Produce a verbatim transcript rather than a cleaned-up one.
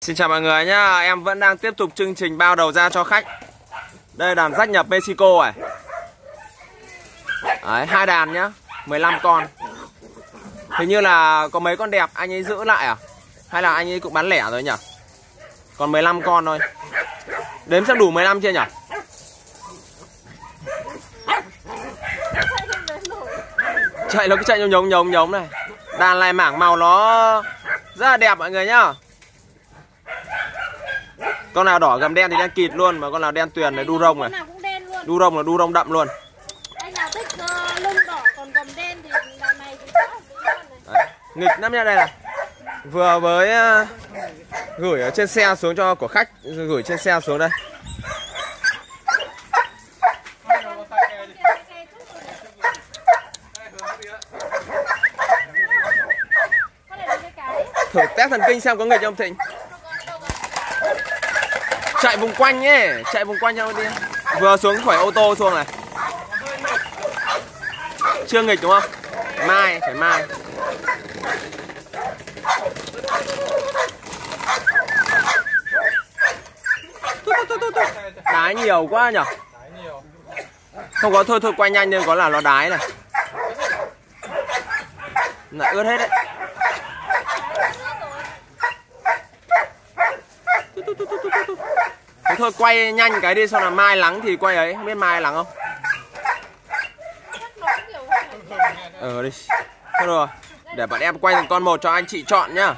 Xin chào mọi người nhá, em vẫn đang tiếp tục chương trình bao đầu ra cho khách. Đây đàn rách nhập Mexico này. Đấy, hai đàn nhá, mười lăm con. Hình như là có mấy con đẹp anh ấy giữ lại à? Hay là anh ấy cũng bán lẻ rồi nhỉ? Còn mười lăm con thôi. Đếm xem đủ mười lăm chưa nhỉ? Chạy nó cứ chạy nhống nhống nhống nhống này. Đàn này mảng màu nó rất là đẹp mọi người nhá. Con nào đỏ gầm đen thì đen kịt luôn, mà con nào đen tuyền là đu rông này. Đu rông là đu rông đậm luôn. Anh nào thích uh, lông đỏ còn gầm đen thì đàn này cũng có. Đấy, nghịch lắm nha, đây này. Vừa với uh, gửi ở trên xe xuống cho của khách, gửi trên xe xuống đây. Thử test thần kinh xem có nghịch không Thịnh. Chạy vùng quanh nhé, chạy vùng quanh nhau đi. Vừa xuống khỏi ô tô xuống này. Chưa nghịch đúng không? Mai, phải mai. Đái nhiều quá nhở. Không có, thôi thôi quay nhanh nhưng có là nó đái này. Lại ướt hết đấy. Thế thôi quay nhanh cái đi, xong là mai lắng thì quay ấy, không biết mai lắng không? Ờ đi. Thôi rồi, để bọn em quay từng con một cho anh chị chọn nhá.